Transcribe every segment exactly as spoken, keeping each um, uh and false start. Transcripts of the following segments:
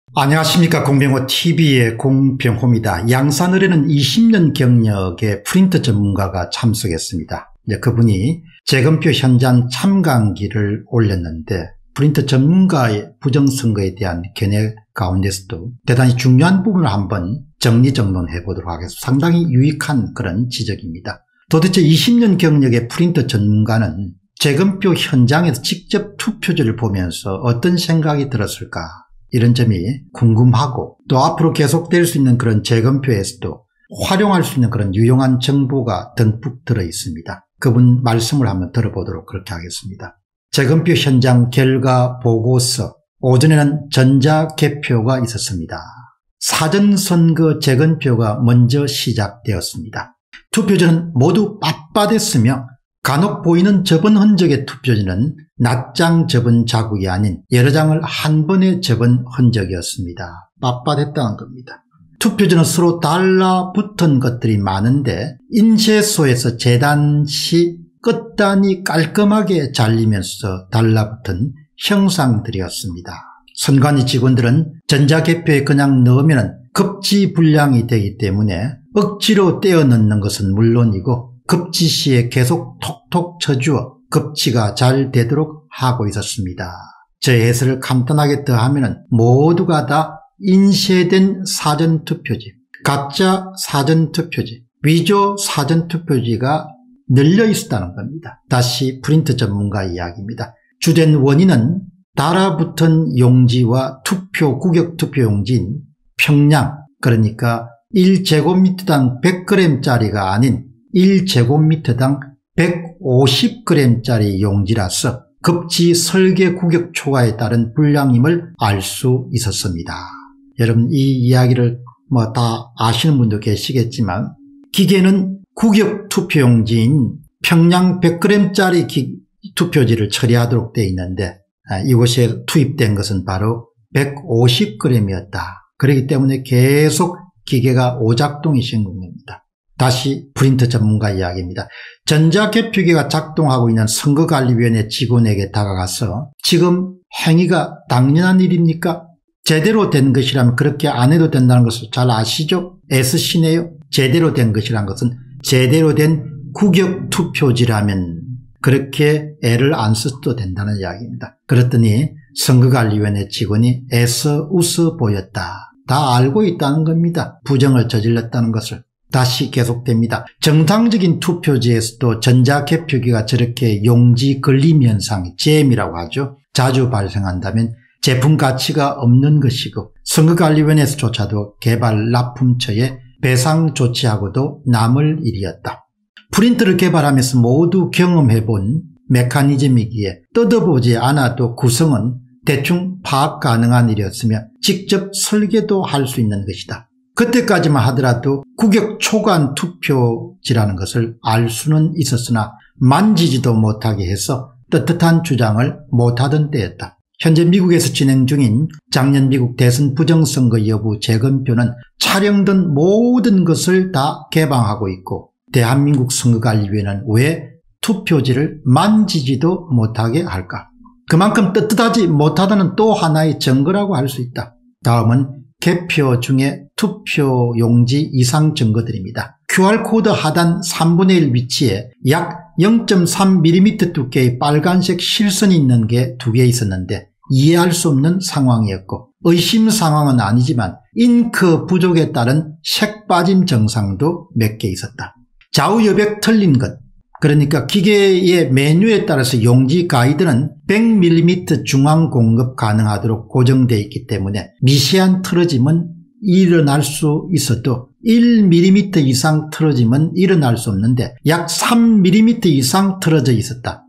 안녕하십니까. 공병호티비의 공병호입니다. 양산을에는 이십 년 경력의 프린터 전문가가 참석했습니다. 이제 그분이 재검표 현장 참관기를 올렸는데 프린터 전문가의 부정선거에 대한 견해 가운데서도 대단히 중요한 부분을 한번 정리정돈해 보도록 하겠습니다. 상당히 유익한 그런 지적입니다. 도대체 이십 년 경력의 프린터 전문가는 재검표 현장에서 직접 투표지를 보면서 어떤 생각이 들었을까? 이런 점이 궁금하고, 또 앞으로 계속될 수 있는 그런 재검표에서도 활용할 수 있는 그런 유용한 정보가 듬뿍 들어 있습니다. 그분 말씀을 한번 들어보도록 그렇게 하겠습니다. 재검표 현장 결과 보고서. 오전에는 전자개표가 있었습니다. 사전선거 재검표가 먼저 시작되었습니다. 투표지는 모두 빳빳했으며 간혹 보이는 접은 흔적의 투표지는 낱장 접은 자국이 아닌 여러 장을 한 번에 접은 흔적이었습니다. 빳빳했다는 겁니다. 투표지는 서로 달라붙은 것들이 많은데 인쇄소에서 재단 시 끝단이 깔끔하게 잘리면서 달라붙은 형상들이었습니다. 선관위 직원들은 전자개표에 그냥 넣으면 급지불량이 되기 때문에 억지로 떼어 넣는 것은 물론이고 급지 시에 계속 톡톡 쳐주어 급지가 잘 되도록 하고 있었습니다. 저 해설을 간단하게 더하면 모두가 다 인쇄된 사전투표지, 가짜 사전투표지, 위조 사전투표지가 널려 있었다는 겁니다. 다시 프린터 전문가 이야기입니다. 주된 원인은 달아붙은 용지와 투표 구격 투표용지인 평량, 그러니까 일 제곱미터당 백 그램짜리가 아닌 일 제곱미터당 백오십 그램짜리 용지라서 급지 설계 구격 초과에 따른 불량임을 알 수 있었습니다. 여러분, 이 이야기를 뭐 다 아시는 분도 계시겠지만 기계는 구격 투표용지인 평량 백 그램짜리 기, 투표지를 처리하도록 되어 있는데 아, 이곳에 투입된 것은 바로 백오십 그램이었다. 그렇기 때문에 계속 기계가 오작동이 생긴 겁니다. 다시 프린터 전문가 이야기입니다. 전자개표기가 작동하고 있는 선거관리위원회 직원에게 다가가서 지금 행위가 당연한 일입니까? 제대로 된 것이라면 그렇게 안 해도 된다는 것을 잘 아시죠? 애쓰시네요. 제대로 된 것이란 것은 제대로 된 구격 투표지라면 그렇게 애를 안 써도 된다는 이야기입니다. 그랬더니 선거관리위원회 직원이 애써 웃어 보였다. 다 알고 있다는 겁니다. 부정을 저질렀다는 것을. 다시 계속됩니다. 정상적인 투표지에서도 전자개표기가 저렇게 용지 걸림 현상이 잼이라고 하죠. 자주 발생한다면 제품 가치가 없는 것이고 선거관리위원회에서조차도 개발 납품처에 배상 조치하고도 남을 일이었다. 프린터를 개발하면서 모두 경험해본 메커니즘이기에 뜯어보지 않아도 구성은 대충 파악 가능한 일이었으며 직접 설계도 할 수 있는 것이다. 그때까지만 하더라도 구격 초관 투표지라는 것을 알 수는 있었으나 만지지도 못하게 해서 떳떳한 주장을 못하던 때였다. 현재 미국에서 진행 중인 작년 미국 대선 부정선거 여부 재검표는 촬영된 모든 것을 다 개방하고 있고 대한민국 선거관리위원회는 왜 투표지를 만지지도 못하게 할까? 그만큼 떳떳하지 못하다는 또 하나의 증거라고 할 수 있다. 다음은 개표 중에 투표 용지 이상 증거들입니다. 큐알코드 하단 삼분의 일 위치에 약 영 점 삼 밀리미터 두께의 빨간색 실선이 있는 게 두 개 있었는데 이해할 수 없는 상황이었고 의심 상황은 아니지만 잉크 부족에 따른 색 빠짐 증상도 몇 개 있었다. 좌우 여백 틀린 것, 그러니까 기계의 메뉴에 따라서 용지 가이드는 백 밀리미터 중앙 공급 가능하도록 고정되어 있기 때문에 미세한 틀어짐은 일어날 수 있어도 일 밀리미터 이상 틀어짐은 일어날 수 없는데 약 삼 밀리미터 이상 틀어져 있었다.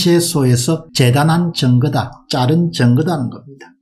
인쇄소에서 재단한 증거다, 자른 증거다는 겁니다.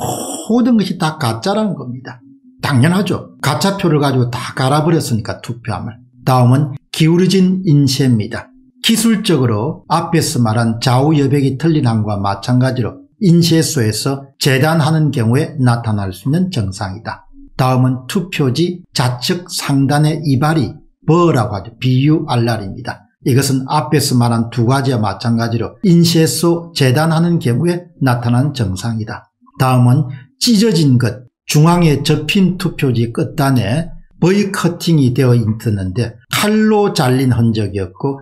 모든 것이 다 가짜라는 겁니다. 당연하죠. 가짜표를 가지고 다 갈아버렸으니까 투표함을. 다음은 기울어진 인쇄입니다. 기술적으로 앞에서 말한 좌우 여백이 틀린 항과 마찬가지로 인쇄소에서 재단하는 경우에 나타날 수 있는 증상이다. 다음은 투표지 좌측 상단의 이발이 버라고 하죠. 비유알알입니다. 이것은 앞에서 말한 두 가지와 마찬가지로 인쇄소 재단하는 경우에 나타나는 증상이다. 다음은 찢어진 것, 중앙에 접힌 투표지 끝단에 V커팅이 되어 있었는데 칼로 잘린 흔적이 없고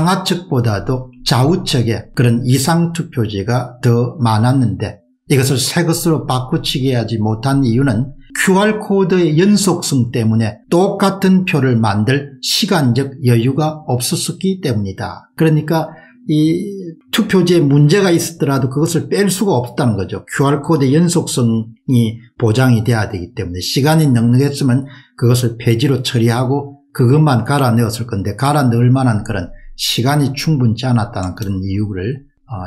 상하측보다도 좌우측에 그런 이상 투표지가 더 많았는데 이것을 새 것으로 바꾸치게 하지 못한 이유는 큐알코드의 연속성 때문에 똑같은 표를 만들 시간적 여유가 없었기 때문이다. 그러니까 이 투표지에 문제가 있었더라도 그것을 뺄 수가 없다는 거죠. 큐알코드의 연속성이 보장이 돼야 되기 때문에 시간이 넉넉했으면 그것을 폐지로 처리하고 그것만 갈아 넣었을 건데 갈아 넣을 만한 그런 시간이 충분치 않았다는 그런 이유를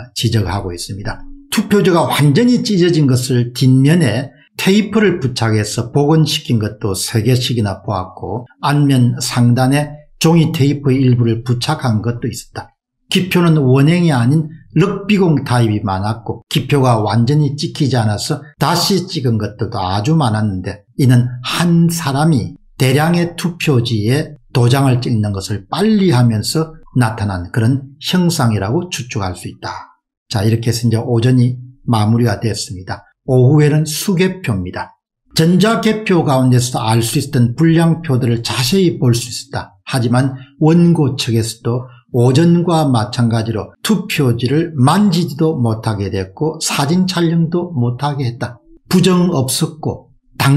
지적하고 있습니다. 투표지가 완전히 찢어진 것을 뒷면에 테이프를 부착해서 복원시킨 것도 세 개씩이나 보았고 앞면 상단에 종이 테이프 일부를 부착한 것도 있었다. 기표는 원행이 아닌 럭비공 타입이 많았고 기표가 완전히 찍히지 않아서 다시 찍은 것들도 아주 많았는데 이는 한 사람이 대량의 투표지에 도장을 찍는 것을 빨리 하면서 나타난 그런 형상이라고 추측할 수 있다. 자, 이렇게 해서 이제 오전이 마무리가 됐습니다. 오후에는 수개표입니다. 전자개표 가운데서도 알 수 있었던 불량표들을 자세히 볼 수 있었다. 하지만 원고 측에서도 오전과 마찬가지로 투표지를 만지지도 못하게 됐고 사진 촬영도 못하게 했다. 부정 없었고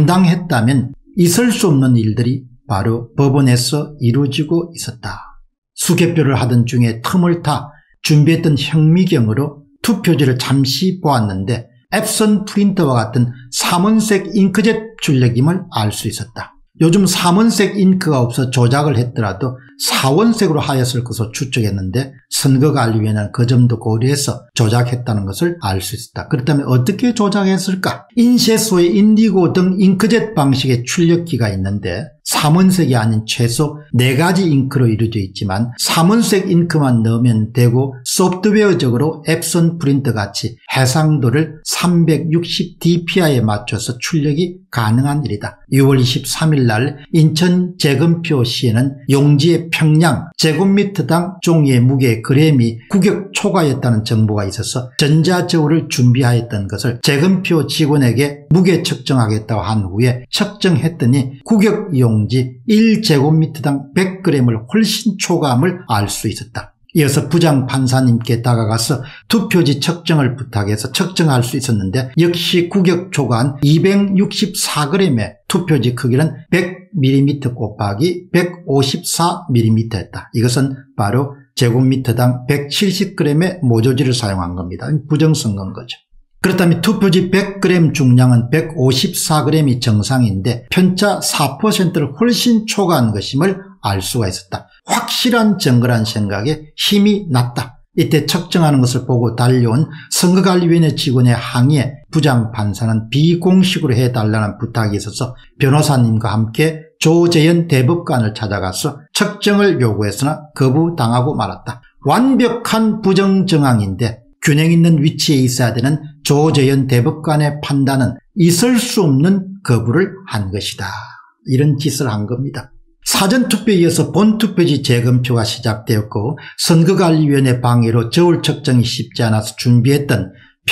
당당했다면 있을 수 없는 일들이 바로 법원에서 이루어지고 있었다. 수개표를 하던 중에 틈을 타 준비했던 현미경으로 투표지를 잠시 보았는데 앱선 프린터와 같은 삼원색 잉크젯 출력임을 알 수 있었다. 요즘 삼원색 잉크가 없어 조작을 했더라도 사원색으로 하였을 것으로 추측했는데 선거관리위원회는 그 점도 고려해서 조작했다는 것을 알 수 있었다. 그렇다면 어떻게 조작했을까? 인쇄소의 인디고 등 잉크젯 방식의 출력기가 있는데 삼원색이 아닌 최소 네 가지 잉크로 이루어져 있지만 삼원색 잉크만 넣으면 되고 소프트웨어적으로 앱선 프린터 같이 해상도를 삼백육십 디피아이에 맞춰서 출력이 가능한 일이다. 유월 이십삼일 날 인천 재검표시에는 용지의 평량 제곱미터당 종이의 무게 그램이 구격 초과였다는 정보가 있어서 전자저울을 준비하였던 것을 재검표 직원에게 무게 측정하겠다고 한 후에 측정했더니 구격 용지 일 제곱미터당 백 그램을 훨씬 초과함을 알 수 있었다. 이어서 부장 판사님께 다가가서 투표지 측정을 부탁해서 측정할 수 있었는데 역시 구격 초과한 이백육십사 그램의 투표지 크기는 백 밀리미터 곱하기 백오십사 밀리미터였다. 이것은 바로 제곱미터당 백칠십 그램의 모조지를 사용한 겁니다. 부정선거인 거죠. 그렇다면 투표지 백 그램 중량은 백오십사 그램이 정상인데 편차 사 퍼센트를 훨씬 초과한 것임을 알 수가 있었다. 확실한 증거란 생각에 힘이 났다. 이때 측정하는 것을 보고 달려온 선거관리위원회 직원의 항의에 부장판사는 비공식으로 해달라는 부탁이 있어서 변호사님과 함께 조재현 대법관을 찾아가서 측정을 요구했으나 거부당하고 말았다. 완벽한 부정정황인데 균형 있는 위치에 있어야 되는 조재현 대법관의 판단은 있을 수 없는 거부를 한 것이다. 이런 짓을 한 겁니다. 사전투표에 이어서 본투표지 재검표가 시작되었고 선거관리위원회 방해로 저울 측정이 쉽지 않아서 준비했던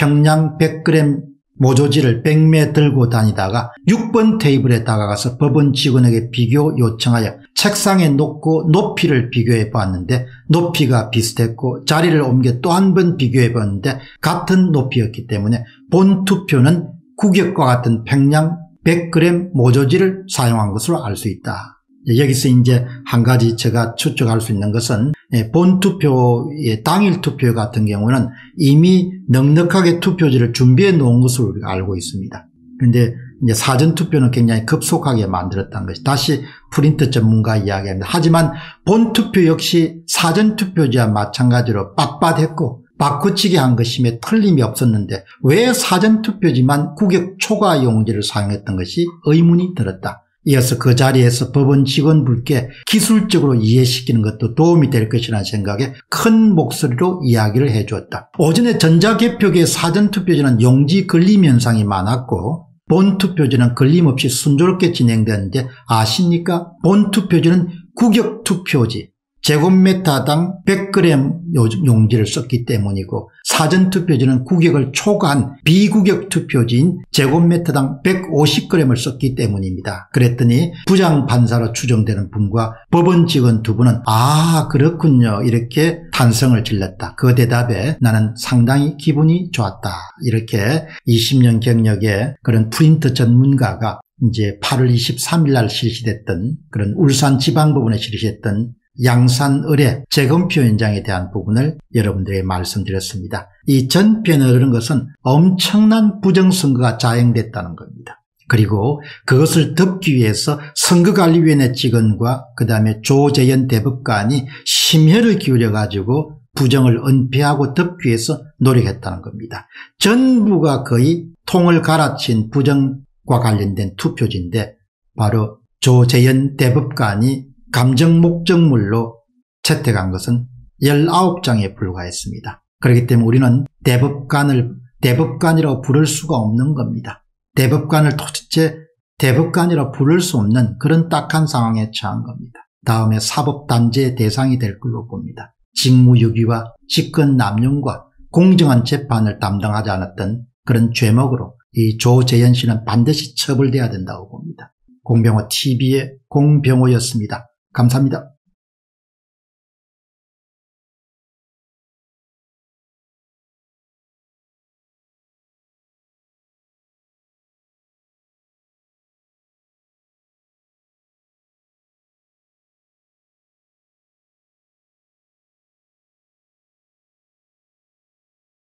평량 백 그램 모조지를 백 매 들고 다니다가 육 번 테이블에 다가가서 법원 직원에게 비교 요청하여 책상에 놓고 높이를 비교해 보았는데 높이가 비슷했고 자리를 옮겨 또 한 번 비교해 보았는데 같은 높이였기 때문에 본투표는 구격과 같은 평량 백 그램 모조지를 사용한 것으로 알 수 있다. 여기서 이제 한 가지 제가 추측할 수 있는 것은 본투표의 당일 투표 같은 경우는 이미 넉넉하게 투표지를 준비해 놓은 것으로 우리가 알고 있습니다. 그런데 이제 사전투표는 굉장히 급속하게 만들었다는 것이 다시 프린터 전문가 이야기합니다. 하지만 본투표 역시 사전투표지와 마찬가지로 빳빳했고 바꾸치기 한 것임에 틀림이 없었는데 왜 사전투표지만 구격 초과 용지를 사용했던 것이 의문이 들었다. 이어서 그 자리에서 법원 직원분께 기술적으로 이해시키는 것도 도움이 될 것이라는 생각에 큰 목소리로 이야기를 해주었다. 오전에 전자개표기의 사전투표지는 용지 걸림 현상이 많았고 본투표지는 걸림없이 순조롭게 진행되는데 아십니까? 본투표지는 구격투표지, 제곱미터당 백 그램 용지를 썼기 때문이고, 사전투표지는 구격을 초과한 비구격 투표지인 제곱미터당 백오십 그램을 썼기 때문입니다. 그랬더니 부장판사로 추정되는 분과 법원 직원 두 분은 아 그렇군요 이렇게 탄성을 질렀다. 그 대답에 나는 상당히 기분이 좋았다. 이렇게 이십 년 경력의 그런 프린터 전문가가 이제 팔월 이십삼일 날 실시됐던 그런 울산지방법원에 실시했던 양산을의 재검표 현장에 대한 부분을 여러분들에게 말씀드렸습니다. 이 전편이라는 것은 엄청난 부정선거가 자행됐다는 겁니다. 그리고 그것을 덮기 위해서 선거관리위원회 직원과 그 다음에 조재현 대법관이 심혈을 기울여 가지고 부정을 은폐하고 덮기 위해서 노력했다는 겁니다. 전부가 거의 통을 갈아친 부정과 관련된 투표지인데 바로 조재현 대법관이 감정 목적물로 채택한 것은 열아홉 장에 불과했습니다. 그렇기 때문에 우리는 대법관을 대법관이라고 부를 수가 없는 겁니다. 대법관을 도대체 대법관이라고 부를 수 없는 그런 딱한 상황에 처한 겁니다. 다음에 사법단죄의 대상이 될 걸로 봅니다. 직무유기와 직권남용과 공정한 재판을 담당하지 않았던 그런 죄목으로 이 조재현 씨는 반드시 처벌돼야 된다고 봅니다. 공병호 티비의 공병호였습니다. 감사합니다.